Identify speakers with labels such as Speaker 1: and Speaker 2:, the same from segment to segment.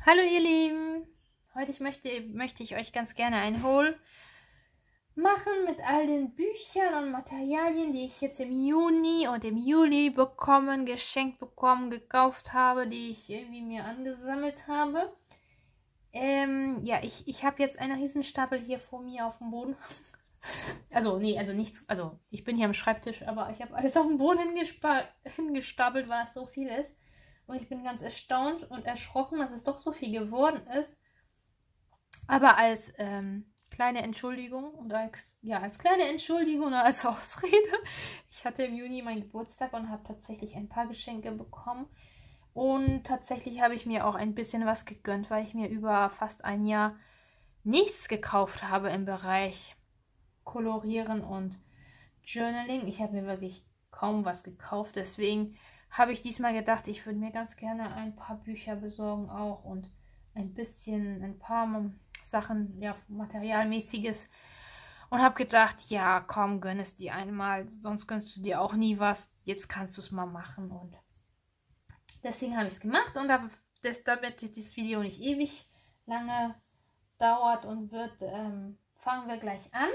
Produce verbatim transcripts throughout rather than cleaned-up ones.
Speaker 1: Hallo ihr Lieben, heute ich möchte, möchte ich euch ganz gerne ein Haul machen mit all den Büchern und Materialien, die ich jetzt im Juni und im Juli bekommen, geschenkt bekommen, gekauft habe, die ich irgendwie mir angesammelt habe. Ähm, ja, ich, ich habe jetzt einen riesen Stapel hier vor mir auf dem Boden. Also, nee, also nicht, also ich bin hier am Schreibtisch, aber ich habe alles auf dem Boden hingestapelt, weil es so viel ist. Und ich bin ganz erstaunt und erschrocken, dass es doch so viel geworden ist. Aber als ähm, kleine Entschuldigung und als, ja, als kleine Entschuldigung oder als Ausrede. Ich hatte im Juni meinen Geburtstag und habe tatsächlich ein paar Geschenke bekommen. Und tatsächlich habe ich mir auch ein bisschen was gegönnt, weil ich mir über fast ein Jahr nichts gekauft habe im Bereich Kolorieren und Journaling. Ich habe mir wirklich kaum was gekauft, deswegen habe ich diesmal gedacht, ich würde mir ganz gerne ein paar Bücher besorgen auch und ein bisschen, ein paar Sachen, ja, materialmäßiges, und habe gedacht, ja, komm, gönn es dir einmal, sonst gönnst du dir auch nie was, jetzt kannst du es mal machen, und deswegen habe ich es gemacht, und das, damit dieses Video nicht ewig lange dauert und wird, ähm, fangen wir gleich an.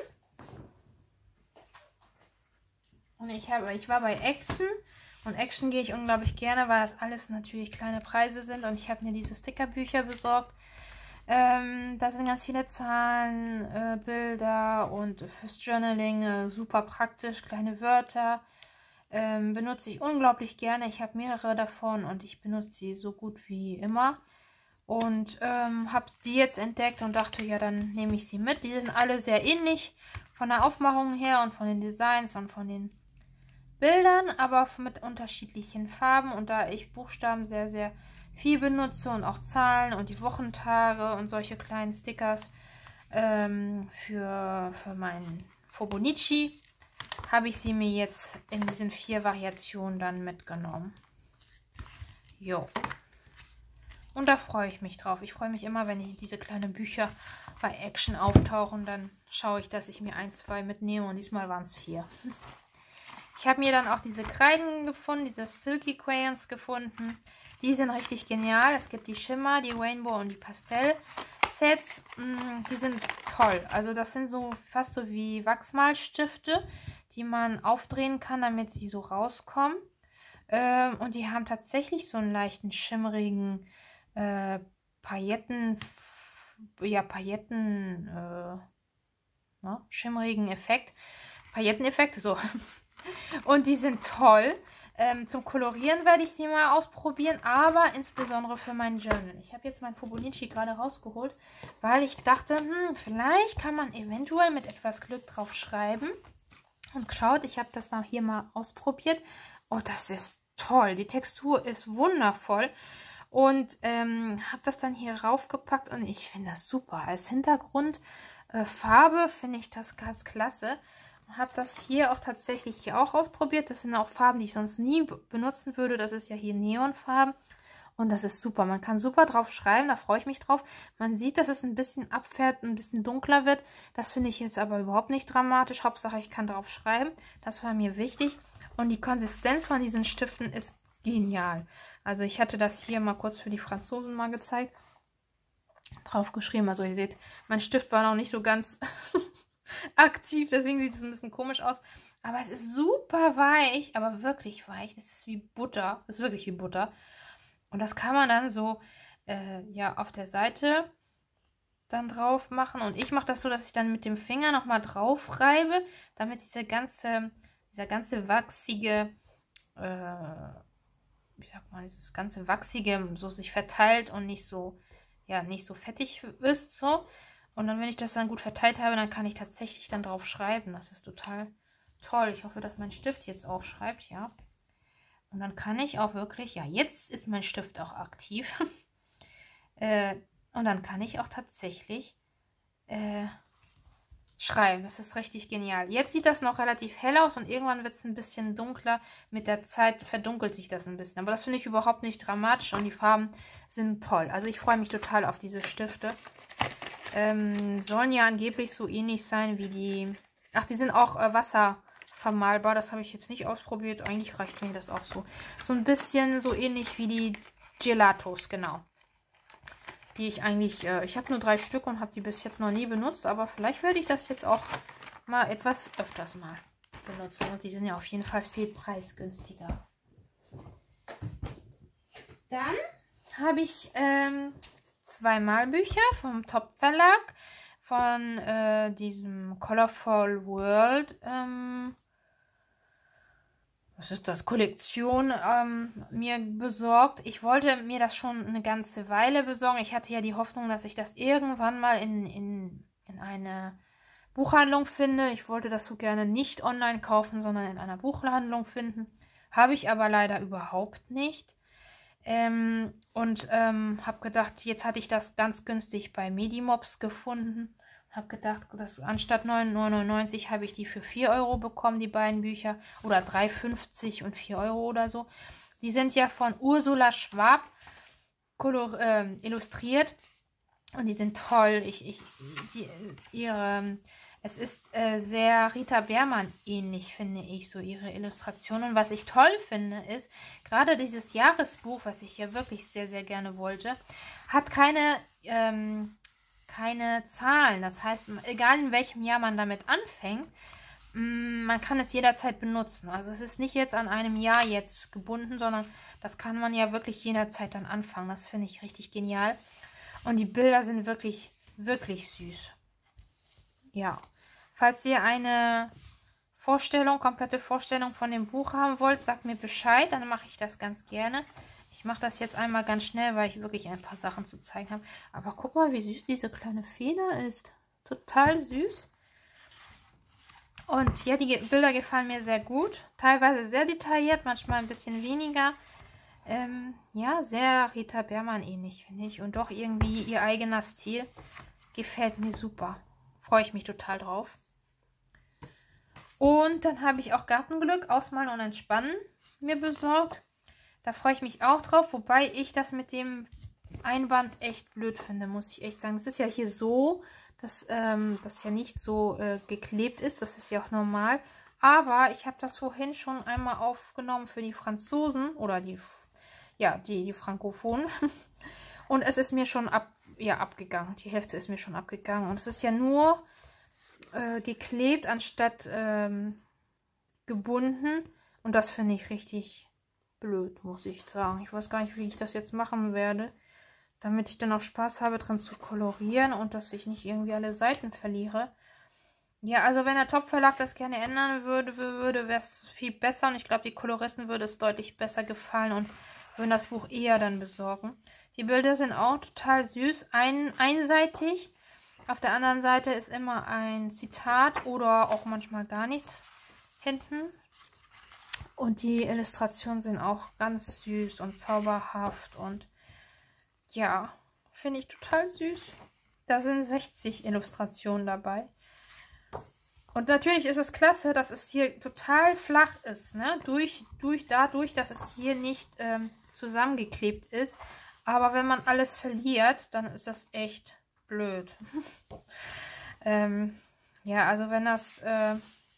Speaker 1: Und ich habe, ich war bei Action, und Action gehe ich unglaublich gerne, weil das alles natürlich kleine Preise sind, und ich habe mir diese Stickerbücher besorgt. Ähm, da sind ganz viele Zahlen, äh, Bilder und fürs Journaling äh, super praktisch, kleine Wörter. Ähm, benutze ich unglaublich gerne. Ich habe mehrere davon und ich benutze sie so gut wie immer. Und ähm, habe die jetzt entdeckt und dachte, ja, dann nehme ich sie mit. Die sind alle sehr ähnlich von der Aufmachung her und von den Designs und von den Bildern, aber mit unterschiedlichen Farben. Und da ich Buchstaben sehr, sehr viel benutze und auch Zahlen und die Wochentage und solche kleinen Stickers ähm, für, für meinen Fobonichi, habe ich sie mir jetzt in diesen vier Variationen dann mitgenommen. Jo. Und da freue ich mich drauf. Ich freue mich immer, wenn ich diese kleinen Bücher bei Action auftauchen, dann schaue ich, dass ich mir ein, zwei mitnehme, und diesmal waren es vier. Ich habe mir dann auch diese Kreiden gefunden, diese Silky Crayons gefunden. Die sind richtig genial. Es gibt die Schimmer, die Rainbow und die Pastell-Sets. Die sind toll. Also das sind so fast so wie Wachsmalstifte, die man aufdrehen kann, damit sie so rauskommen. Ähm, und die haben tatsächlich so einen leichten schimmerigen äh, Pailletten, ja, Pailletten, äh, ne, schimmerigen Effekt. Pailletteneffekt, so. Und die sind toll. Ähm, zum Kolorieren werde ich sie mal ausprobieren, aber insbesondere für mein Journal. Ich habe jetzt mein Fobonichi gerade rausgeholt, weil ich dachte, hm, vielleicht kann man eventuell mit etwas Glück drauf schreiben. Und schaut, ich habe das dann hier mal ausprobiert. Oh, das ist toll. Die Textur ist wundervoll. Und ähm, habe das dann hier raufgepackt, und ich finde das super. Als Hintergrundfarbe äh, finde ich das ganz klasse. Habe das hier auch tatsächlich hier auch ausprobiert. Das sind auch Farben, die ich sonst nie benutzen würde. Das ist ja hier Neonfarben. Und das ist super. Man kann super drauf schreiben. Da freue ich mich drauf. Man sieht, dass es ein bisschen abfährt, ein bisschen dunkler wird. Das finde ich jetzt aber überhaupt nicht dramatisch. Hauptsache, ich kann drauf schreiben. Das war mir wichtig. Und die Konsistenz von diesen Stiften ist genial. Also ich hatte das hier mal kurz für die Franzosen mal gezeigt. Drauf geschrieben. Also ihr seht, mein Stift war noch nicht so ganz aktiv, deswegen sieht es ein bisschen komisch aus. Aber es ist super weich, aber wirklich weich. Das ist wie Butter. Das ist wirklich wie Butter. Und das kann man dann so äh, ja, auf der Seite dann drauf machen. Und ich mache das so, dass ich dann mit dem Finger nochmal drauf reibe, damit diese ganze, dieser ganze wachsige, äh, wie sagt man, dieses ganze wachsige so sich verteilt und nicht so, ja, nicht so fettig ist, so. Und dann, wenn ich das dann gut verteilt habe, dann kann ich tatsächlich dann drauf schreiben. Das ist total toll. Ich hoffe, dass mein Stift jetzt auch schreibt, ja. Und dann kann ich auch wirklich, ja, jetzt ist mein Stift auch aktiv. äh, und dann kann ich auch tatsächlich äh, schreiben. Das ist richtig genial. Jetzt sieht das noch relativ hell aus, und irgendwann wird es ein bisschen dunkler. Mit der Zeit verdunkelt sich das ein bisschen. Aber das finde ich überhaupt nicht dramatisch, und die Farben sind toll. Also ich freue mich total auf diese Stifte. Ähm, sollen ja angeblich so ähnlich sein wie die... Ach, die sind auch äh, wasservermalbar. Das habe ich jetzt nicht ausprobiert. Eigentlich reicht mir das auch so. So ein bisschen so ähnlich wie die Gelatos, genau. die ich eigentlich, äh, ich habe nur drei Stück und habe die bis jetzt noch nie benutzt, aber vielleicht werde ich das jetzt auch mal etwas öfters mal benutzen. Und die sind ja auf jeden Fall viel preisgünstiger. Dann habe ich ähm, zwei Malbücher vom Top Verlag von äh, diesem Colorful World, ähm, was ist das, Kollektion, ähm, mir besorgt. Ich wollte mir das schon eine ganze Weile besorgen. Ich hatte ja die Hoffnung, dass ich das irgendwann mal in, in, in eine Buchhandlung finde. Ich wollte das so gerne nicht online kaufen, sondern in einer Buchhandlung finden. Habe ich aber leider überhaupt nicht. Ähm, und ähm, habe gedacht, jetzt hatte ich das ganz günstig bei Medimobs gefunden. Habe gedacht, dass anstatt neun neunundneunzig habe ich die für vier Euro bekommen, die beiden Bücher. Oder drei fünfzig und vier Euro oder so. Die sind ja von Ursula Schwab kolor, äh, illustriert. Und die sind toll. Ich, ich, die, ihre, es ist äh, sehr Rita Beermann ähnlich, finde ich, so ihre Illustrationen. Und was ich toll finde, ist, gerade dieses Jahresbuch, was ich ja wirklich sehr, sehr gerne wollte, hat keine... Ähm, keine Zahlen. Das heißt, egal in welchem Jahr man damit anfängt, man kann es jederzeit benutzen. Also es ist nicht jetzt an einem Jahr jetzt gebunden, sondern das kann man ja wirklich jederzeit dann anfangen. Das finde ich richtig genial. Und die Bilder sind wirklich, wirklich süß. Ja. Falls ihr eine Vorstellung, komplette Vorstellung von dem Buch haben wollt, sagt mir Bescheid, dann mache ich das ganz gerne. Ich mache das jetzt einmal ganz schnell, weil ich wirklich ein paar Sachen zu zeigen habe. Aber guck mal, wie süß diese kleine Feder ist. Total süß. Und ja, die Bilder gefallen mir sehr gut. Teilweise sehr detailliert, manchmal ein bisschen weniger. Ähm, ja, sehr Rita Beermann ähnlich, finde ich. Und doch irgendwie ihr eigener Stil. Gefällt mir super. Freue ich mich total drauf. Und dann habe ich auch Gartenglück, Ausmalen und Entspannen mir besorgt. Da freue ich mich auch drauf, wobei ich das mit dem Einband echt blöd finde, muss ich echt sagen. Es ist ja hier so, dass ähm, das ja nicht so äh, geklebt ist. Das ist ja auch normal. Aber ich habe das vorhin schon einmal aufgenommen für die Franzosen oder die, ja, die, die Frankophonen. Und es ist mir schon ab, ja, abgegangen. Die Hälfte ist mir schon abgegangen. Und es ist ja nur äh, geklebt, anstatt ähm, gebunden. Und das finde ich richtig blöd, muss ich sagen. Ich weiß gar nicht, wie ich das jetzt machen werde, damit ich dann auch Spaß habe, dran zu kolorieren und dass ich nicht irgendwie alle Seiten verliere. Ja, also wenn der Top-Verlag das gerne ändern würde, würde wäre es viel besser. Und ich glaube, die Koloristen würde es deutlich besser gefallen und würden das Buch eher dann besorgen. Die Bilder sind auch total süß, ein, einseitig. Auf der anderen Seite ist immer ein Zitat oder auch manchmal gar nichts hinten. Und die Illustrationen sind auch ganz süß und zauberhaft und ja, finde ich total süß. Da sind sechzig Illustrationen dabei. Und natürlich ist es klasse, dass es hier total flach ist, ne? Durch, durch, dadurch, dass es hier nicht ähm, zusammengeklebt ist. Aber wenn man alles verliert, dann ist das echt blöd. ähm, ja, also wenn das... Äh,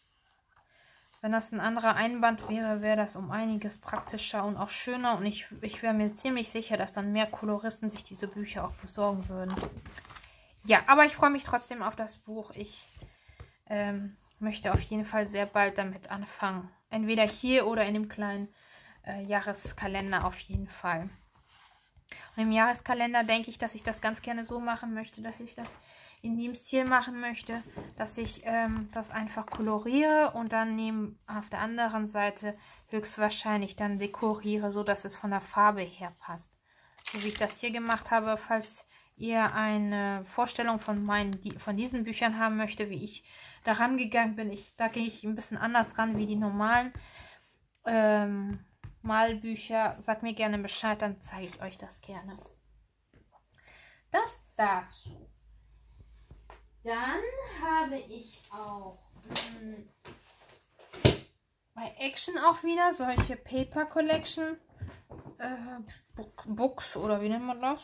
Speaker 1: Wenn das ein anderer Einband wäre, wäre das um einiges praktischer und auch schöner. Und ich, ich wäre mir ziemlich sicher, dass dann mehr Koloristen sich diese Bücher auch besorgen würden. Ja, aber ich freue mich trotzdem auf das Buch. Ich ähm, möchte auf jeden Fall sehr bald damit anfangen. Entweder hier oder in dem kleinen äh, Jahreskalender auf jeden Fall. Und im Jahreskalender denke ich, dass ich das ganz gerne so machen möchte, dass ich das in dem Stil machen möchte, dass ich ähm, das einfach koloriere und dann neben, auf der anderen Seite höchstwahrscheinlich dann dekoriere, so dass es von der Farbe her passt. So wie ich das hier gemacht habe. Falls ihr eine Vorstellung von meinen, die, von diesen Büchern haben möchte, wie ich daran gegangen bin, ich, da gehe ich ein bisschen anders ran wie die normalen ähm, Malbücher. Sagt mir gerne Bescheid, dann zeige ich euch das gerne. Das dazu. Dann habe ich auch mh, bei Action auch wieder solche Paper Collection äh, Books oder wie nennt man das?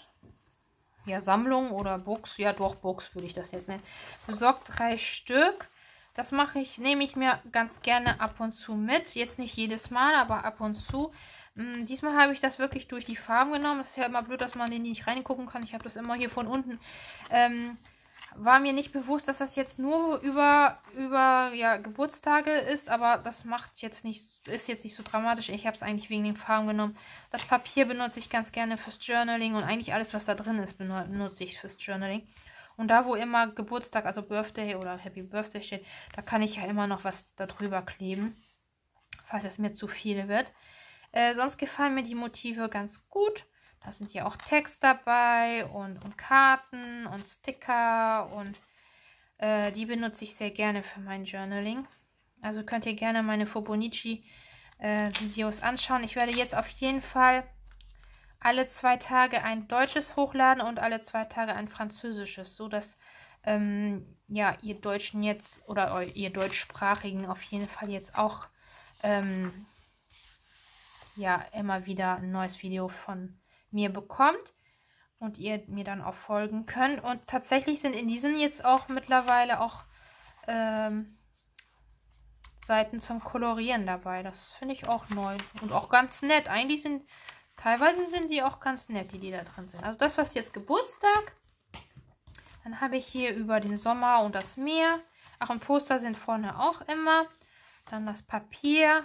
Speaker 1: Ja, Sammlung oder Books. Ja, doch, Books würde ich das jetzt nennen. Besorgt drei Stück. Das mache ich, nehme ich mir ganz gerne ab und zu mit. Jetzt nicht jedes Mal, aber ab und zu. Hm, diesmal habe ich das wirklich durch die Farben genommen. Es ist ja immer blöd, dass man in die nicht reingucken kann. Ich habe das immer hier von unten. Ähm, war mir nicht bewusst, dass das jetzt nur über, über ja, Geburtstage ist, aber das macht jetzt nicht, ist jetzt nicht so dramatisch. Ich habe es eigentlich wegen den Farben genommen. Das Papier benutze ich ganz gerne fürs Journaling und eigentlich alles, was da drin ist, benutze ich fürs Journaling. Und da, wo immer Geburtstag, also Birthday oder Happy Birthday steht, da kann ich ja immer noch was darüber kleben, falls es mir zu viel wird. Äh, sonst gefallen mir die Motive ganz gut. Da sind ja auch Text dabei und, und Karten und Sticker und äh, die benutze ich sehr gerne für mein Journaling. Also könnt ihr gerne meine Fobonichi-Videos äh, anschauen. Ich werde jetzt auf jeden Fall alle zwei Tage ein deutsches hochladen und alle zwei Tage ein französisches, so dass ähm, ja, ihr Deutschen jetzt oder ihr Deutschsprachigen auf jeden Fall jetzt auch ähm, ja, immer wieder ein neues Video von mir bekommt und ihr mir dann auch folgen könnt. Und tatsächlich sind in diesen jetzt auch mittlerweile auch ähm, Seiten zum Kolorieren dabei. Das finde ich auch neu und auch ganz nett. Eigentlich sind, teilweise sind die auch ganz nett, die, die da drin sind. Also das was jetzt Geburtstag. Dann habe ich hier über den Sommer und das Meer. Ach, und Poster sind vorne auch immer. Dann das Papier.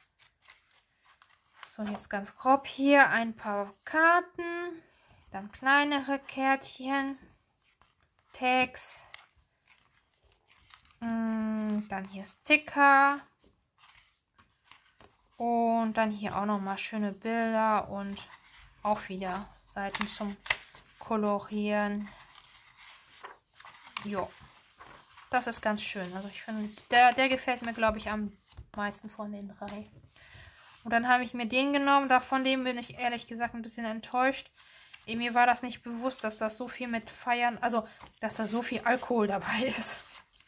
Speaker 1: So, jetzt ganz grob hier ein paar Karten, dann kleinere Kärtchen, Tags, dann hier Sticker und dann hier auch nochmal schöne Bilder und auch wieder Seiten zum Kolorieren. Jo, das ist ganz schön. Also ich finde, der, der gefällt mir, glaube ich, am meisten von den drei. Und dann habe ich mir den genommen. Davon dem bin ich ehrlich gesagt ein bisschen enttäuscht. Mir war das nicht bewusst, dass das so viel mit Feiern, also dass da so viel Alkohol dabei ist.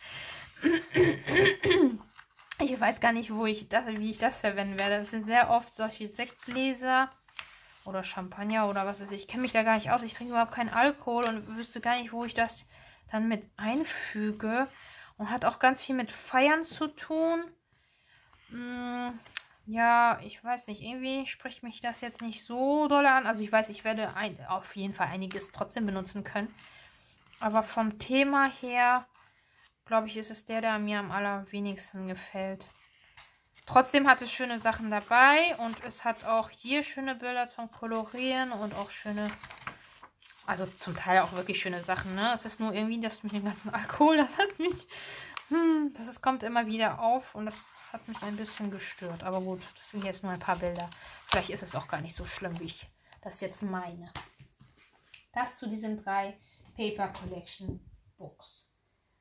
Speaker 1: Ich weiß gar nicht, wo ich das, wie ich das verwenden werde. Das sind sehr oft solche Sektgläser oder Champagner oder was weiß ich. Ich kenne mich da gar nicht aus. Ich trinke überhaupt keinen Alkohol und wüsste gar nicht, wo ich das dann mit einfüge. Und hat auch ganz viel mit Feiern zu tun. Hm. Ja, ich weiß nicht, irgendwie spricht mich das jetzt nicht so doll an. Also ich weiß, ich werde ein, auf jeden Fall einiges trotzdem benutzen können. Aber vom Thema her, glaube ich, ist es der, der mir am allerwenigsten gefällt. Trotzdem hat es schöne Sachen dabei und es hat auch hier schöne Bilder zum Kolorieren und auch schöne, also zum Teil auch wirklich schöne Sachen, ne? Es ist nur irgendwie das mit dem ganzen Alkohol, das hat mich... Hm, das ist, kommt immer wieder auf und das hat mich ein bisschen gestört. Aber gut, das sind jetzt nur ein paar Bilder. Vielleicht ist es auch gar nicht so schlimm, wie ich das jetzt meine. Das zu diesen drei Paper Collection Books.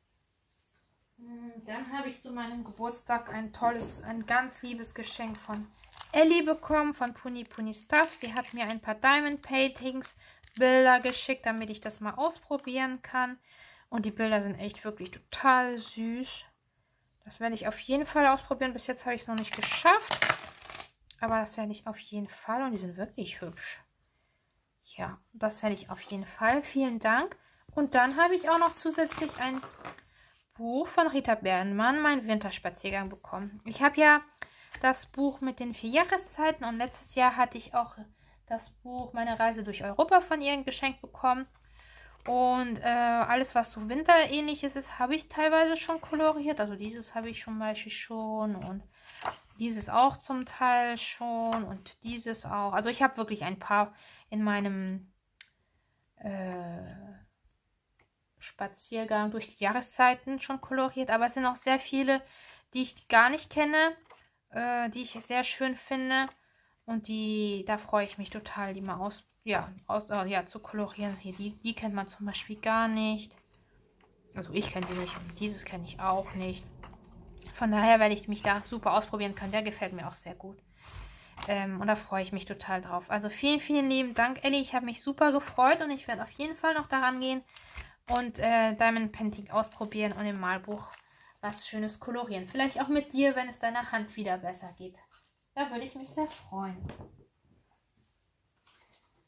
Speaker 1: Hm, dann habe ich zu meinem Geburtstag ein tolles, ein ganz liebes Geschenk von Ellie bekommen, von Puni Puni Stuff. Sie hat mir ein paar Diamond Paintings Bilder geschickt, damit ich das mal ausprobieren kann. Und die Bilder sind echt wirklich total süß. Das werde ich auf jeden Fall ausprobieren. Bis jetzt habe ich es noch nicht geschafft. Aber das werde ich auf jeden Fall. Und die sind wirklich hübsch. Ja, das werde ich auf jeden Fall. Vielen Dank. Und dann habe ich auch noch zusätzlich ein Buch von Rita Bernmann, mein Winterspaziergang, bekommen. Ich habe ja das Buch mit den vier Jahreszeiten. Und letztes Jahr hatte ich auch das Buch Meine Reise durch Europa von ihr geschenkt bekommen. Und äh, alles, was so winterähnliches ist, habe ich teilweise schon koloriert. Also dieses habe ich zum Beispiel schon und dieses auch zum Teil schon und dieses auch. Also ich habe wirklich ein paar in meinem äh, Spaziergang durch die Jahreszeiten schon koloriert. Aber es sind auch sehr viele, die ich gar nicht kenne, äh, die ich sehr schön finde. Und die, da freue ich mich total, die mal aus, ja, aus, äh, ja, zu kolorieren. Hier, die, die kennt man zum Beispiel gar nicht. Also ich kenne die nicht und dieses kenne ich auch nicht. Von daher werde ich mich da super ausprobieren können. Der gefällt mir auch sehr gut. Ähm, und da freue ich mich total drauf. Also vielen, vielen lieben Dank, Ellie. Ich habe mich super gefreut und ich werde auf jeden Fall noch daran gehen und äh, Diamond Painting ausprobieren und im Malbuch was Schönes kolorieren. Vielleicht auch mit dir, wenn es deiner Hand wieder besser geht. Da würde ich mich sehr freuen.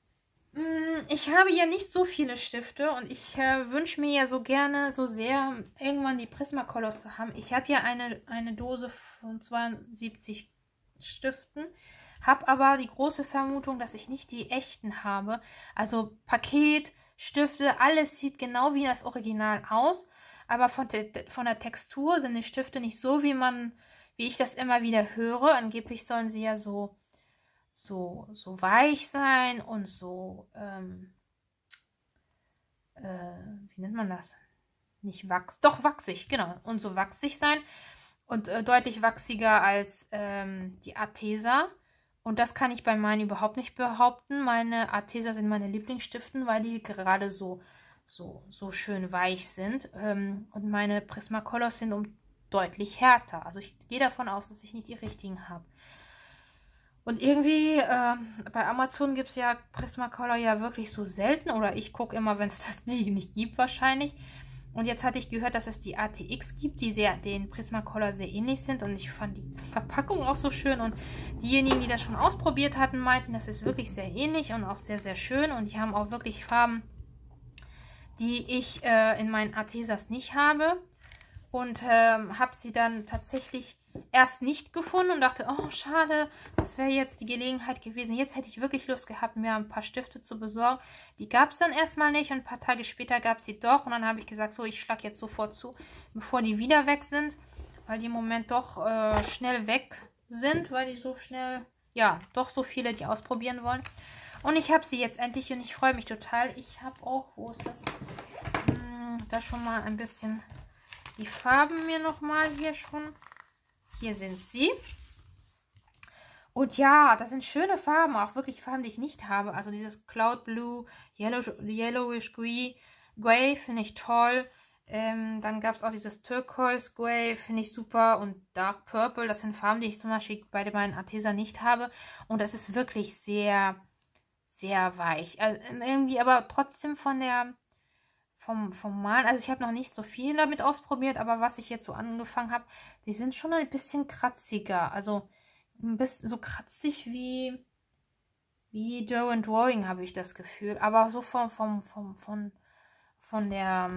Speaker 1: Ich habe ja nicht so viele Stifte und ich äh, wünsche mir ja so gerne, so sehr, irgendwann die Prismacolors zu haben. Ich habe ja eine, eine Dose von zweiundsiebzig Stiften, habe aber die große Vermutung, dass ich nicht die echten habe. Also Paket, Stifte, alles sieht genau wie das Original aus, aber von, de, von der Textur sind die Stifte nicht so, wie man, wie ich das immer wieder höre. Angeblich sollen sie ja so so, so weich sein und so, ähm, äh, wie nennt man das? Nicht wachs, doch wachsig, genau. Und so wachsig sein und äh, deutlich wachsiger als ähm, die Arteza. Und das kann ich bei meinen überhaupt nicht behaupten. Meine Arteza sind meine Lieblingsstiften, weil die gerade so, so, so schön weich sind. Ähm, und meine Prismacolors sind um deutlich härter. Also ich gehe davon aus, dass ich nicht die richtigen habe. Und irgendwie, äh, bei Amazon gibt es ja Prismacolor ja wirklich so selten. Oder ich gucke immer, wenn es das die nicht gibt wahrscheinlich. Und jetzt hatte ich gehört, dass es die A T X gibt, die sehr, den Prismacolor sehr ähnlich sind. Und ich fand die Verpackung auch so schön. Und diejenigen, die das schon ausprobiert hatten, meinten, das ist wirklich sehr ähnlich und auch sehr, sehr schön. Und die haben auch wirklich Farben, die ich äh, in meinen Artesas nicht habe. Und ähm, habe sie dann tatsächlich erst nicht gefunden und dachte, oh schade, das wäre jetzt die Gelegenheit gewesen. Jetzt hätte ich wirklich Lust gehabt, mir ein paar Stifte zu besorgen. Die gab es dann erstmal nicht und ein paar Tage später gab es sie doch. Und dann habe ich gesagt, so, ich schlage jetzt sofort zu, bevor die wieder weg sind. Weil die im Moment doch äh, schnell weg sind, weil die so schnell, ja, doch so viele, die ausprobieren wollen. Und ich habe sie jetzt endlich und ich freue mich total. Ich habe auch, wo ist das? Hm, da schon mal ein bisschen die Farben mir nochmal hier schon. Hier sind sie. Und ja, das sind schöne Farben, auch wirklich Farben, die ich nicht habe. Also dieses Cloud Blue, Yellow, Yellowish Grey, Grey finde ich toll. Ähm, dann gab es auch dieses Turquoise Grey, finde ich super. Und Dark Purple, das sind Farben, die ich zum Beispiel bei meinen Arteza nicht habe. Und das ist wirklich sehr, sehr weich. Also irgendwie aber trotzdem von der... Vom, vom Malen, also ich habe noch nicht so viel damit ausprobiert, aber was ich jetzt so angefangen habe, die sind schon ein bisschen kratziger. Also ein bisschen so kratzig wie, wie Derwent Drawing, habe ich das Gefühl. Aber so vom, vom, vom, von, von der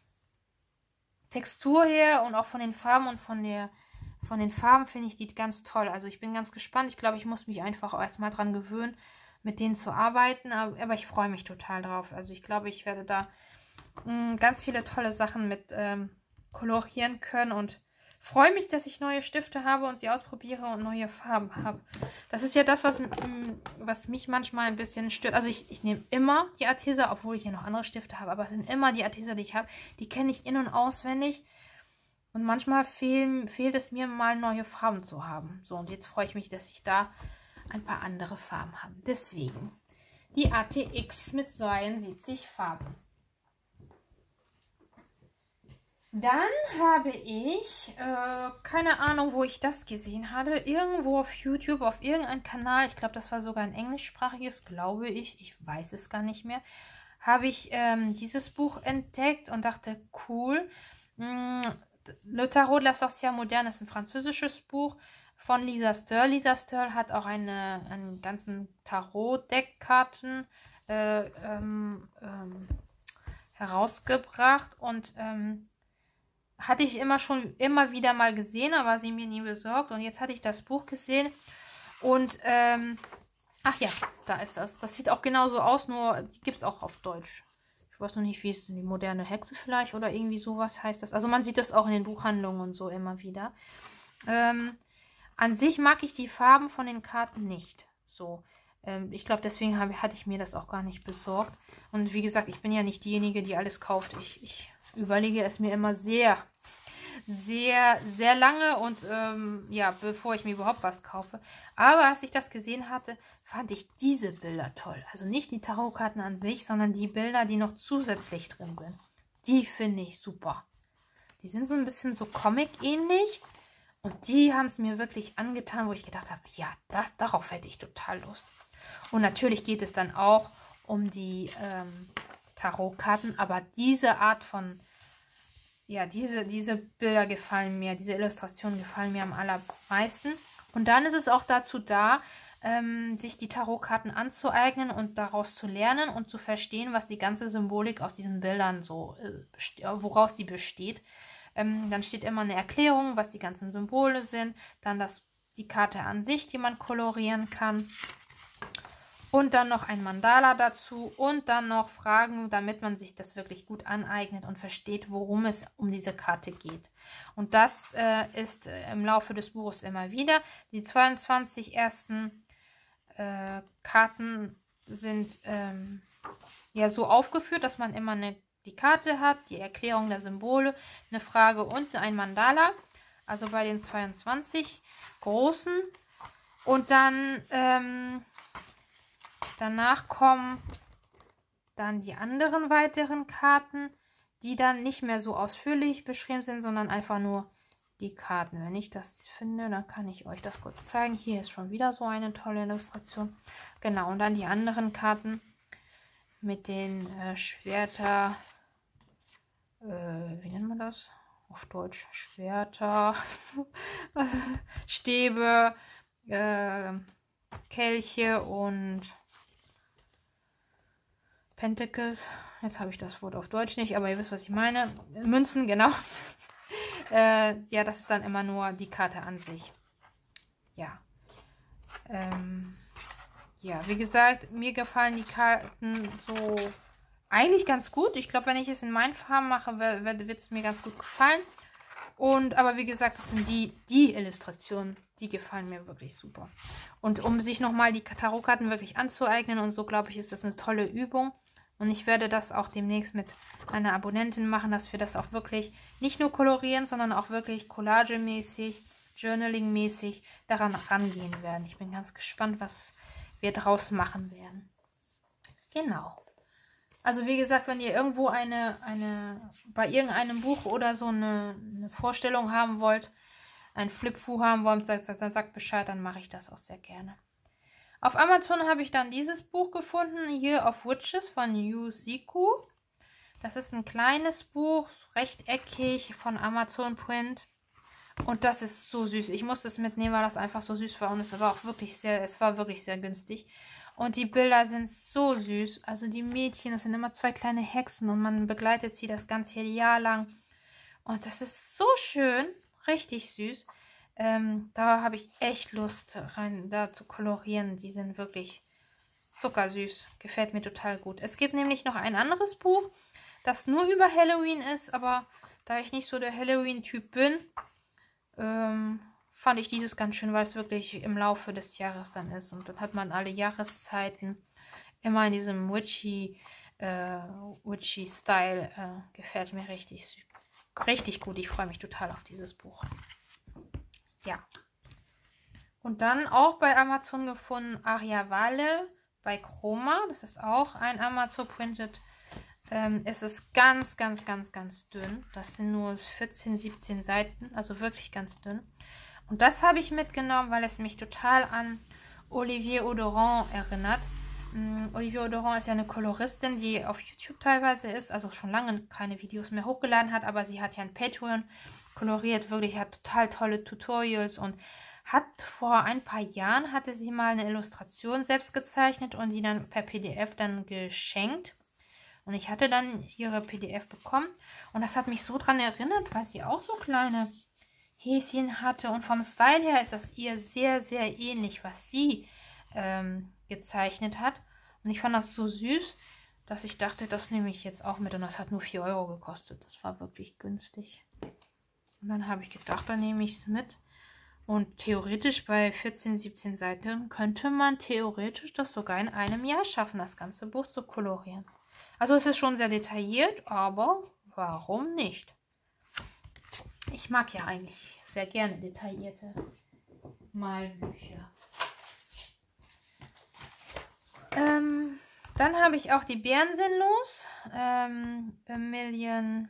Speaker 1: Textur her und auch von den Farben und von der von den Farben finde ich die ganz toll. Also ich bin ganz gespannt. Ich glaube, ich muss mich einfach erstmal dran gewöhnen, mit denen zu arbeiten. Aber, aber ich freue mich total drauf. Also ich glaube, ich werde da ganz viele tolle Sachen mit ähm, kolorieren können und freue mich, dass ich neue Stifte habe und sie ausprobiere und neue Farben habe. Das ist ja das, was, was mich manchmal ein bisschen stört. Also ich, ich nehme immer die Arteza, obwohl ich hier noch andere Stifte habe, aber es sind immer die Arteza, die ich habe. Die kenne ich in- und auswendig und manchmal fehl, fehlt es mir mal, neue Farben zu haben. So, und jetzt freue ich mich, dass ich da ein paar andere Farben habe. Deswegen die A T X mit zweiundsiebzig Farben. Dann habe ich, äh, keine Ahnung, wo ich das gesehen hatte, irgendwo auf YouTube, auf irgendeinem Kanal, ich glaube, das war sogar ein englischsprachiges, glaube ich, ich weiß es gar nicht mehr, habe ich ähm, dieses Buch entdeckt und dachte, cool. Mm, Le Tarot de la Sorcière Moderne ist ein französisches Buch von Lisa Sterle. Lisa Sterle hat auch eine, einen ganzen Tarot-Deckkarten äh, ähm, ähm, herausgebracht und ähm, hatte ich immer schon immer wieder mal gesehen, aber sie mir nie besorgt. Und jetzt hatte ich das Buch gesehen. Und, ähm, ach ja, da ist das. Das sieht auch genauso aus, nur die gibt es auch auf Deutsch. Ich weiß noch nicht, wie es die moderne Hexe vielleicht oder irgendwie sowas heißt das. Also man sieht das auch in den Buchhandlungen und so immer wieder. Ähm, an sich mag ich die Farben von den Karten nicht. So. Ähm, ich glaube, deswegen hab, hatte ich mir das auch gar nicht besorgt. Und wie gesagt, ich bin ja nicht diejenige, die alles kauft. Ich, ich überlege es mir immer sehr, sehr, sehr lange und ähm, ja, bevor ich mir überhaupt was kaufe. Aber als ich das gesehen hatte, fand ich diese Bilder toll. Also nicht die Tarotkarten an sich, sondern die Bilder, die noch zusätzlich drin sind. Die finde ich super. Die sind so ein bisschen so Comic-ähnlich und die haben es mir wirklich angetan, wo ich gedacht habe, ja, das, darauf hätte ich total Lust. Und natürlich geht es dann auch um die ähm, Tarotkarten, aber diese Art von, ja, diese, diese Bilder gefallen mir, diese Illustrationen gefallen mir am allermeisten. Und dann ist es auch dazu da, ähm, sich die Tarotkarten anzueignen und daraus zu lernen und zu verstehen, was die ganze Symbolik aus diesen Bildern so, äh, woraus die besteht. Ähm, dann steht immer eine Erklärung, was die ganzen Symbole sind, dann das, die Karte an sich, die man kolorieren kann. Und dann noch ein Mandala dazu und dann noch Fragen, damit man sich das wirklich gut aneignet und versteht, worum es um diese Karte geht. Und das äh, ist äh, im Laufe des Buches immer wieder. Die zweiundzwanzig ersten äh, Karten sind ähm, ja so aufgeführt, dass man immer eine, die Karte hat, die Erklärung der Symbole, eine Frage und ein Mandala. Also bei den zweiundzwanzig großen. Und dann... Ähm, Danach kommen dann die anderen weiteren Karten, die dann nicht mehr so ausführlich beschrieben sind, sondern einfach nur die Karten. Wenn ich das finde, dann kann ich euch das kurz zeigen. Hier ist schon wieder so eine tolle Illustration. Genau, und dann die anderen Karten mit den äh, Schwerter, äh, wie nennt man das? Auf Deutsch Schwerter, Stäbe, äh, Kelche und Pentacles. Jetzt habe ich das Wort auf Deutsch nicht, aber ihr wisst, was ich meine. Münzen, genau. äh, ja, das ist dann immer nur die Karte an sich. Ja. Ähm, ja, wie gesagt, mir gefallen die Karten so eigentlich ganz gut. Ich glaube, wenn ich es in meinen Farben mache, wird es mir ganz gut gefallen. Und, aber wie gesagt, das sind die, die Illustrationen, die gefallen mir wirklich super. Und um sich nochmal die Tarotkarten wirklich anzueignen und so, glaube ich, ist das eine tolle Übung. Und ich werde das auch demnächst mit einer Abonnentin machen, dass wir das auch wirklich nicht nur kolorieren, sondern auch wirklich collagemäßig, journaling-mäßig daran rangehen werden. Ich bin ganz gespannt, was wir draus machen werden. Genau. Also wie gesagt, wenn ihr irgendwo eine, eine bei irgendeinem Buch oder so eine, eine Vorstellung haben wollt, ein Flipfu haben wollt, dann sagt, sagt Bescheid, dann mache ich das auch sehr gerne. Auf Amazon habe ich dann dieses Buch gefunden, Year of Witches von Yu Siku. Das ist ein kleines Buch, rechteckig von Amazon Print. Und das ist so süß. Ich musste es mitnehmen, weil das einfach so süß war. Und es war auch wirklich sehr, es war wirklich sehr günstig. Und die Bilder sind so süß. Also die Mädchen, das sind immer zwei kleine Hexen. Und man begleitet sie das ganze Jahr lang. Und das ist so schön. Richtig süß. Ähm, da habe ich echt Lust, rein da zu kolorieren. Die sind wirklich zuckersüß. Gefällt mir total gut. Es gibt nämlich noch ein anderes Buch, das nur über Halloween ist. Aber da ich nicht so der Halloween-Typ bin, ähm, fand ich dieses ganz schön, weil es wirklich im Laufe des Jahres dann ist. Und dann hat man alle Jahreszeiten immer in diesem witchy, äh, witchy Style. Äh, gefällt mir richtig, richtig gut. Ich freue mich total auf dieses Buch. Ja. Und dann auch bei Amazon gefunden Aria Vale bei Chroma. Das ist auch ein Amazon Printed. Ähm, es ist ganz, ganz, ganz, ganz dünn. Das sind nur vierzehn, siebzehn Seiten. Also wirklich ganz dünn. Und das habe ich mitgenommen, weil es mich total an Olivier Audran erinnert. Ähm, Olivier Audran ist ja eine Koloristin, die auf YouTube teilweise ist. Also schon lange keine Videos mehr hochgeladen hat. Aber sie hat ja ein Patreon koloriert. Wirklich hat total tolle Tutorials und hat vor ein paar Jahren hatte sie mal eine Illustration selbst gezeichnet und die dann per P D F dann geschenkt. Und ich hatte dann ihre P D F bekommen. Und das hat mich so dran erinnert, weil sie auch so kleine Häschen hatte. Und vom Style her ist das ihr sehr, sehr ähnlich, was sie ähm, gezeichnet hat. Und ich fand das so süß, dass ich dachte, das nehme ich jetzt auch mit. Und das hat nur vier Euro gekostet. Das war wirklich günstig. Und dann habe ich gedacht, dann nehme ich es mit. Und theoretisch bei vierzehn, siebzehn Seiten könnte man theoretisch das sogar in einem Jahr schaffen, das ganze Buch zu kolorieren. Also es ist schon sehr detailliert, aber warum nicht? Ich mag ja eigentlich sehr gerne detaillierte Malbücher. Ähm, dann habe ich auch die Bären sinnlos. Ähm, A Million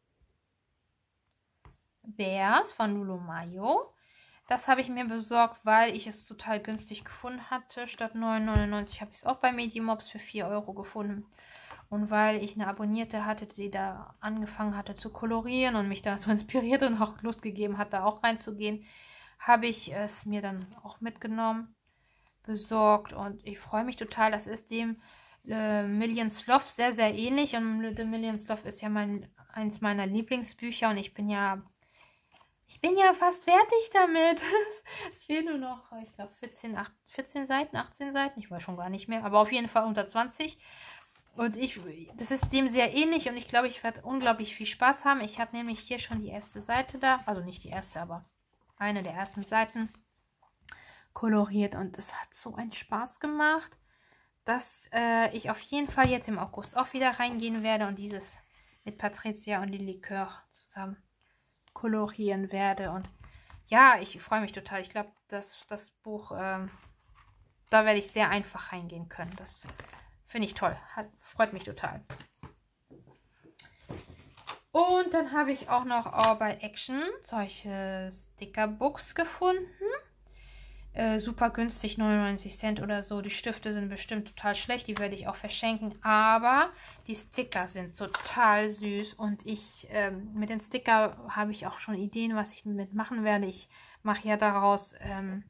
Speaker 1: Bears von Lulu Mayo. Das habe ich mir besorgt, weil ich es total günstig gefunden hatte. Statt neun neunundneunzig habe ich es auch bei Medimobs für vier Euro gefunden. Und weil ich eine Abonnierte hatte, die da angefangen hatte zu kolorieren und mich dazu inspiriert und auch Lust gegeben hat, da auch reinzugehen, habe ich es mir dann auch mitgenommen. besorgt und ich freue mich total. Das ist dem äh, Million Sloth sehr, sehr ähnlich und The Million Sloth ist ja mein, eins meiner Lieblingsbücher und ich bin ja ich bin ja fast fertig damit. Es fehlen nur noch, ich glaube, vierzehn, vierzehn Seiten, achtzehn Seiten, ich weiß schon gar nicht mehr, aber auf jeden Fall unter zwanzig. Und ich, das ist dem sehr ähnlich und ich glaube, ich werde unglaublich viel Spaß haben. Ich habe nämlich hier schon die erste Seite da, also nicht die erste, aber eine der ersten Seiten koloriert und es hat so einen Spaß gemacht, dass äh, ich auf jeden Fall jetzt im August auch wieder reingehen werde und dieses mit Patricia und Lily Coeur zusammen kolorieren werde. Und ja, ich freue mich total. Ich glaube, dass das Buch, ähm, da werde ich sehr einfach reingehen können. Das finde ich toll. Hat, freut mich total. Und dann habe ich auch noch oh, bei Action solche Stickerbooks gefunden. Äh, super günstig, neunundneunzig Cent oder so. Die Stifte sind bestimmt total schlecht, die werde ich auch verschenken. Aber die Sticker sind total süß und ich, ähm, mit den Sticker habe ich auch schon Ideen, was ich damit machen werde. Ich mache ja daraus ähm,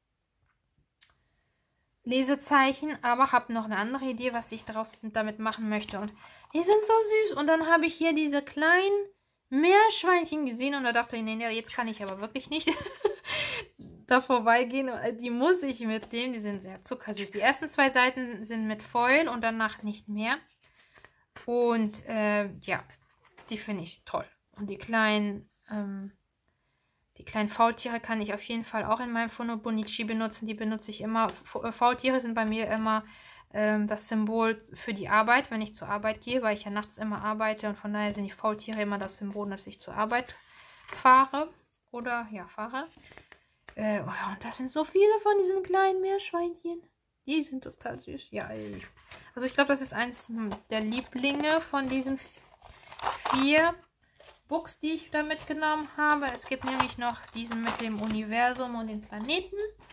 Speaker 1: Lesezeichen, aber habe noch eine andere Idee, was ich daraus damit machen möchte. Und die sind so süß. Und dann habe ich hier diese kleinen Meerschweinchen gesehen und da dachte ich, nee, nee, jetzt kann ich aber wirklich nicht da vorbeigehen. Die muss ich mitnehmen. Die sind sehr zuckersüß. Die ersten zwei Seiten sind mit Foil und danach nicht mehr. Und äh, ja, die finde ich toll. Und die kleinen, ähm, die kleinen Faultiere kann ich auf jeden Fall auch in meinem Funo Bonichi benutzen. Die benutze ich immer. Faultiere sind bei mir immer ähm, das Symbol für die Arbeit, wenn ich zur Arbeit gehe, weil ich ja nachts immer arbeite. Und von daher sind die Faultiere immer das Symbol, dass ich zur Arbeit fahre. Oder, ja, fahre. Äh, oh, und das sind so viele von diesen kleinen Meerschweinchen. Die sind total süß. Ja, ich, also ich glaube, das ist eins der Lieblinge von diesen vier Books, die ich da mitgenommen habe. Es gibt nämlich noch diesen mit dem Universum und den Planeten.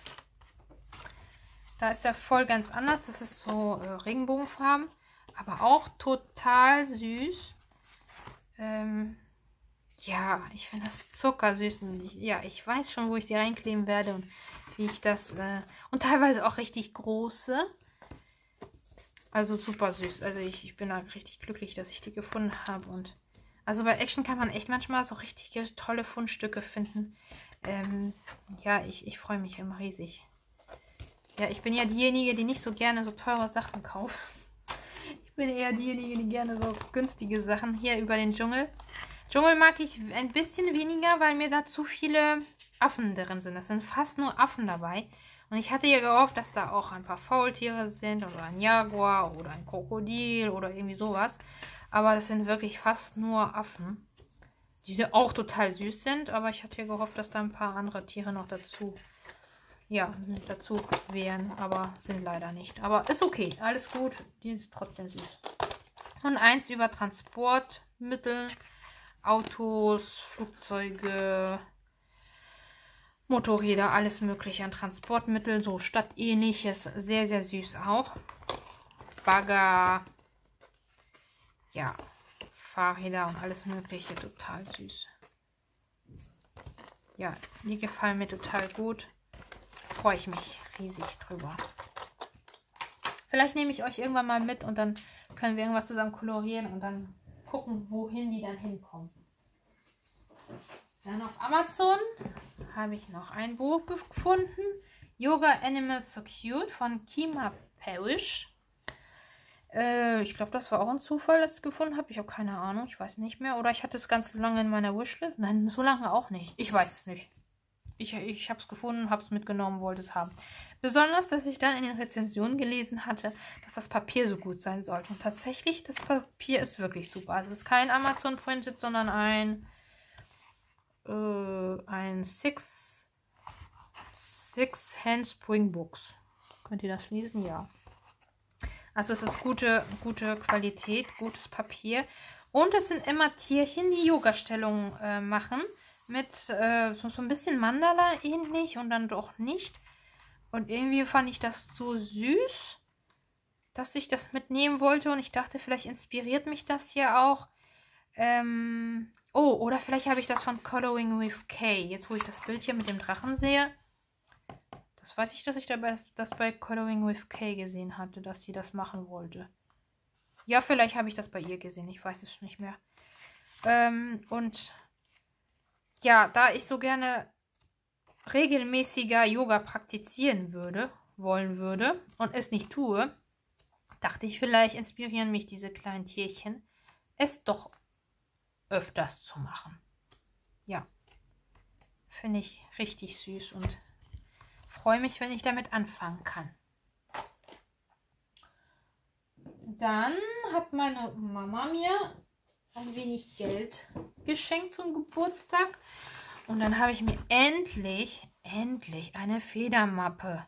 Speaker 1: Da ist der voll ganz anders. Das ist so äh, Regenbogenfarben. Aber auch total süß. Ähm... Ja, ich finde das zuckersüß. Und ich, ja, ich weiß schon, wo ich sie reinkleben werde und wie ich das... Äh, und teilweise auch richtig große. Also super süß. Also ich, ich bin da richtig glücklich, dass ich die gefunden habe. Und also bei Action kann man echt manchmal so richtige tolle Fundstücke finden. Ähm, ja, ich, ich freue mich immer riesig. Ja, ich bin ja diejenige, die nicht so gerne so teure Sachen kauft. Ich bin eher diejenige, die gerne so günstige Sachen hier über den Dschungel... Dschungel mag ich ein bisschen weniger, weil mir da zu viele Affen drin sind. Das sind fast nur Affen dabei. Und ich hatte ja gehofft, dass da auch ein paar Faultiere sind oder ein Jaguar oder ein Krokodil oder irgendwie sowas. Aber das sind wirklich fast nur Affen, die auch total süß sind. Aber ich hatte ja gehofft, dass da ein paar andere Tiere noch dazu, ja, dazu wären. Aber sind leider nicht. Aber ist okay, alles gut. Die ist trotzdem süß. Und eins über Transportmittel. Autos, Flugzeuge, Motorräder, alles mögliche an Transportmitteln, so stadtähnliches, sehr, sehr süß auch. Bagger, ja, Fahrräder und alles mögliche, total süß. Ja, die gefallen mir total gut. Freue ich mich riesig drüber. Vielleicht nehme ich euch irgendwann mal mit und dann können wir irgendwas zusammen kolorieren und dann gucken, wohin die dann hinkommen. Dann auf Amazon habe ich noch ein Buch gefunden. Yoga Animals So Cute von Kima Parrish. Äh, ich glaube, das war auch ein Zufall, dass ich es gefunden habe. Ich habe keine Ahnung, ich weiß nicht mehr. Oder ich hatte es ganz lange in meiner Wishlist. Nein, so lange auch nicht. Ich weiß es nicht. Ich, ich habe es gefunden, habe es mitgenommen, wollte es haben. Besonders, dass ich dann in den Rezensionen gelesen hatte, dass das Papier so gut sein sollte. Und tatsächlich, das Papier ist wirklich super. Also es ist kein Amazon Printed, sondern ein, äh, ein Six, Six Hand Spring Books. Könnt ihr das lesen? Ja. Also es ist gute, gute Qualität, gutes Papier. Und es sind immer Tierchen, die Yoga-Stellungen äh, machen. Mit äh, so, so ein bisschen Mandala ähnlich und dann doch nicht. Und irgendwie fand ich das so süß, dass ich das mitnehmen wollte. Und ich dachte, vielleicht inspiriert mich das ja auch. Ähm, oh, oder vielleicht habe ich das von Coloring with Kay. Jetzt, wo ich das Bild hier mit dem Drachen sehe. Das weiß ich, dass ich dabei das bei Coloring with Kay gesehen hatte, dass sie das machen wollte. Ja, vielleicht habe ich das bei ihr gesehen. Ich weiß es nicht mehr. Ähm, und ja, da ich so gerne regelmäßiger Yoga praktizieren würde, wollen würde und es nicht tue, dachte ich, vielleicht inspirieren mich diese kleinen Tierchen, es doch öfters zu machen. Ja, finde ich richtig süß und freue mich, wenn ich damit anfangen kann. Dann hat meine Mama mir ein wenig Geld geschenkt zum Geburtstag. Und dann habe ich mir endlich, endlich eine Federmappe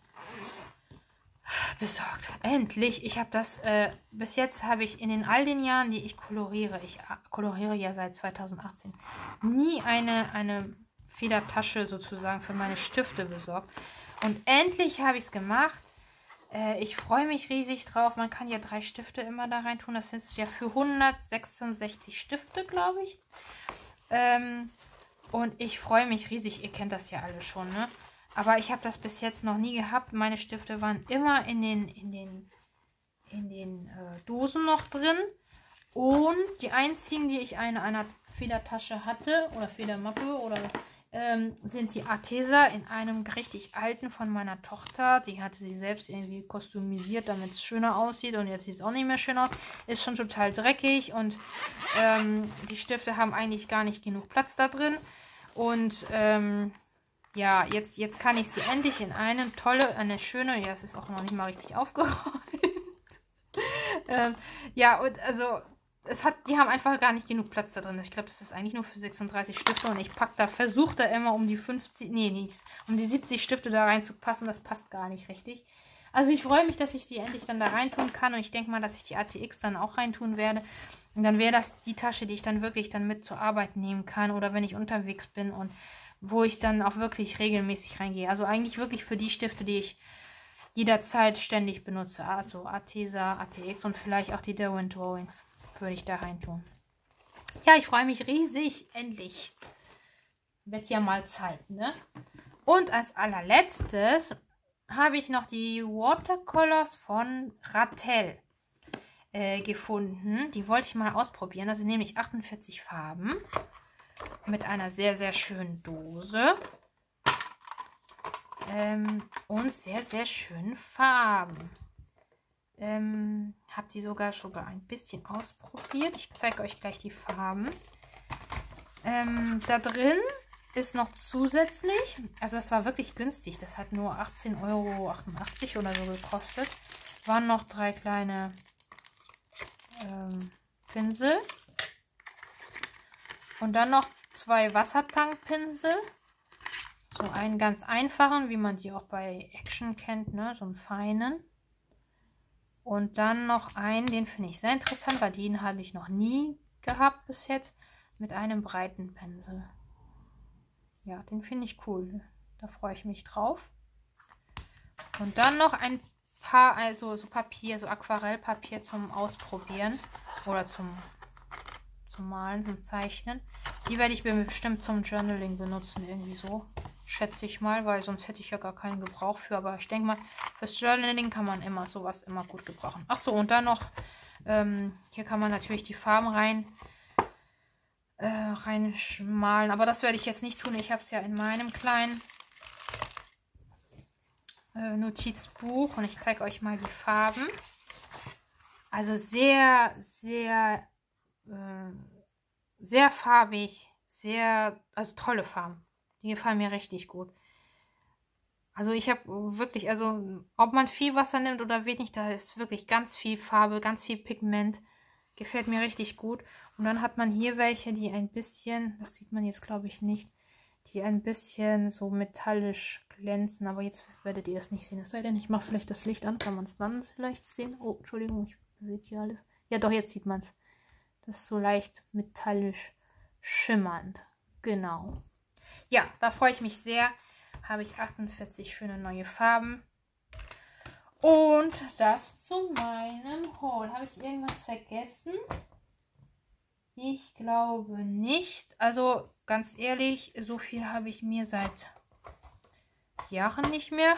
Speaker 1: besorgt. Endlich. Ich habe das, äh, bis jetzt habe ich in den all den Jahren, die ich koloriere, ich äh, koloriere ja seit zweitausendachtzehn, nie eine, eine Federtasche sozusagen für meine Stifte besorgt. Und endlich habe ich es gemacht. Äh, ich freue mich riesig drauf. Man kann ja drei Stifte immer da rein tun. Das ist ja für hundertsechsundsechzig Stifte, glaube ich. Ähm, und ich freue mich riesig. Ihr kennt das ja alle schon, ne? Aber ich habe das bis jetzt noch nie gehabt. Meine Stifte waren immer in den, in den, in den äh, Dosen noch drin. Und die einzigen, die ich in einer Federtasche hatte, oder Federmappe, oder ähm, sind die Arteza in einem richtig alten von meiner Tochter. Die hatte sie selbst irgendwie kostümisiert, damit es schöner aussieht. Und jetzt sieht es auch nicht mehr schön aus. Ist schon total dreckig. Und ähm, die Stifte haben eigentlich gar nicht genug Platz da drin. Und ähm, ja, jetzt, jetzt kann ich sie endlich in eine tolle, eine schöne, ja, es ist auch noch nicht mal richtig aufgeräumt. ähm, ja, und also, es hat, die haben einfach gar nicht genug Platz da drin. Ich glaube, das ist eigentlich nur für sechsunddreißig Stifte und ich packe da, versuche da immer um die fünfzig, nee, nicht, um die siebzig Stifte da reinzupassen. Das passt gar nicht richtig. Also ich freue mich, dass ich die endlich dann da reintun kann und ich denke mal, dass ich die A T X dann auch reintun werde. Und dann wäre das die Tasche, die ich dann wirklich dann mit zur Arbeit nehmen kann oder wenn ich unterwegs bin und wo ich dann auch wirklich regelmäßig reingehe. Also eigentlich wirklich für die Stifte, die ich jederzeit ständig benutze. Also Arteza, A T X und vielleicht auch die Derwent Drawings würde ich da reintun. Ja, ich freue mich riesig. Endlich. Wird ja mal Zeit, ne? Und als allerletztes habe ich noch die Watercolors von Ratel äh, gefunden. Die wollte ich mal ausprobieren. Das sind nämlich achtundvierzig Farben. Mit einer sehr, sehr schönen Dose. Ähm, und sehr, sehr schönen Farben. Ähm, habe die sogar schon ein bisschen ausprobiert. Ich zeige euch gleich die Farben. Ähm, da drin ist noch zusätzlich, also das war wirklich günstig. Das hat nur achtzehn Euro achtundachtzig oder so gekostet. Waren noch drei kleine ähm, Pinsel. Und dann noch zwei Wassertankpinsel. So einen ganz einfachen, wie man die auch bei Action kennt, ne? So einen feinen. Und dann noch einen, den finde ich sehr interessant, weil den habe ich noch nie gehabt bis jetzt, mit einem breiten Pinsel. Ja, den finde ich cool. Da freue ich mich drauf. Und dann noch ein paar, also so Papier, so Aquarellpapier zum Ausprobieren oder zum, zum Malen, zum Zeichnen. Die werde ich bestimmt zum Journaling benutzen, irgendwie so. Schätze ich mal, weil sonst hätte ich ja gar keinen Gebrauch für. Aber ich denke mal, fürs Journaling kann man immer sowas immer gut gebrauchen. Achso, und dann noch, ähm, hier kann man natürlich die Farben rein, äh, reinschmalen. Aber das werde ich jetzt nicht tun. Ich habe es ja in meinem kleinen äh, Notizbuch. Und ich zeige euch mal die Farben. Also sehr, sehr, äh, sehr farbig. Sehr, also tolle Farben. Die gefallen mir richtig gut. Also ich habe wirklich, also ob man viel Wasser nimmt oder wenig, da ist wirklich ganz viel Farbe, ganz viel Pigment. Gefällt mir richtig gut. Und dann hat man hier welche, die ein bisschen, das sieht man jetzt glaube ich nicht, die ein bisschen so metallisch glänzen. Aber jetzt werdet ihr es nicht sehen. Es sei denn, ich mache vielleicht das Licht an, kann man es dann vielleicht sehen. Oh, Entschuldigung, ich bewege hier alles. Ja doch, jetzt sieht man es. Das ist so leicht metallisch schimmernd. Genau. Ja, da freue ich mich sehr. Habe ich achtundvierzig schöne neue Farben. Und das zu meinem Haul. Habe ich irgendwas vergessen? Ich glaube nicht. Also ganz ehrlich, so viel habe ich mir seit Jahren nicht mehr,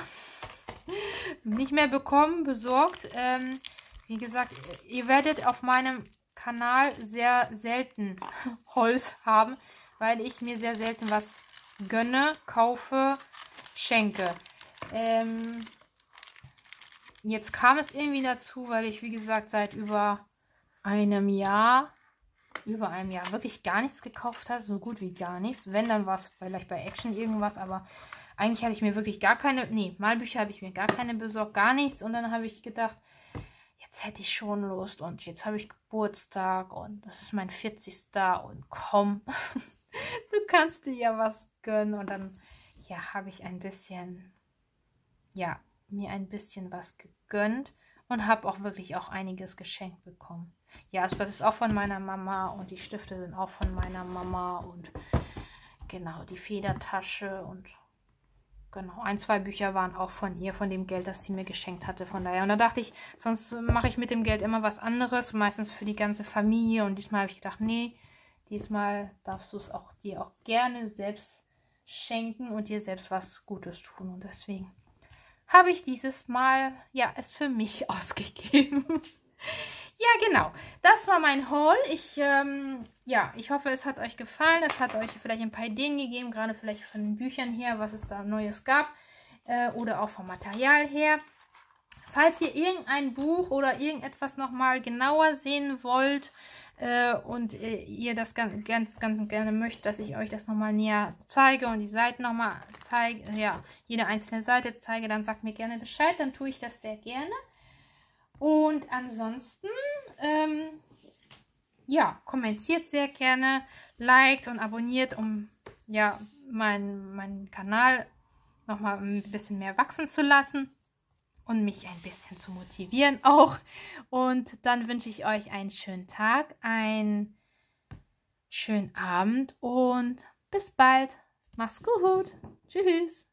Speaker 1: nicht mehr bekommen, besorgt. Ähm, wie gesagt, ihr werdet auf meinem Kanal sehr selten Holz haben, weil ich mir sehr selten was gönne, kaufe, schenke. Ähm, jetzt kam es irgendwie dazu, weil ich, wie gesagt, seit über einem Jahr, über einem Jahr wirklich gar nichts gekauft habe, so gut wie gar nichts. Wenn, dann war es vielleicht bei Action irgendwas, aber eigentlich hatte ich mir wirklich gar keine, nee, Malbücher habe ich mir gar keine besorgt, gar nichts. Und dann habe ich gedacht, jetzt hätte ich schon Lust und jetzt habe ich Geburtstag und das ist mein vierzigster und komm, du kannst dir ja was gönnen. Und dann, ja, habe ich ein bisschen, ja, mir ein bisschen was gegönnt und habe auch wirklich auch einiges geschenkt bekommen. Ja, also das ist auch von meiner Mama und die Stifte sind auch von meiner Mama und genau, die Federtasche und genau, ein, zwei Bücher waren auch von ihr, von dem Geld, das sie mir geschenkt hatte. Von daher. Und da dachte ich, sonst mache ich mit dem Geld immer was anderes, meistens für die ganze Familie. Und diesmal habe ich gedacht, nee, diesmal darfst du es auch dir auch gerne selbst schenken und dir selbst was Gutes tun. Und deswegen habe ich dieses Mal, ja, es für mich ausgegeben. Ja, genau. Das war mein Haul. Ich, ähm, ja, ich hoffe, es hat euch gefallen. Es hat euch vielleicht ein paar Ideen gegeben, gerade vielleicht von den Büchern her, was es da Neues gab. Äh, oder auch vom Material her. Falls ihr irgendein Buch oder irgendetwas nochmal genauer sehen wollt äh, und äh, ihr das ganz, ganz, ganz gerne möchtet, dass ich euch das nochmal näher zeige und die Seiten nochmal zeige, ja, jede einzelne Seite zeige, dann sagt mir gerne Bescheid. Dann tue ich das sehr gerne. Und ansonsten, ähm, ja, kommentiert sehr gerne, liked und abonniert, um ja meinen mein Kanal nochmal ein bisschen mehr wachsen zu lassen und mich ein bisschen zu motivieren auch. Und dann wünsche ich euch einen schönen Tag, einen schönen Abend und bis bald. Macht's gut. Tschüss.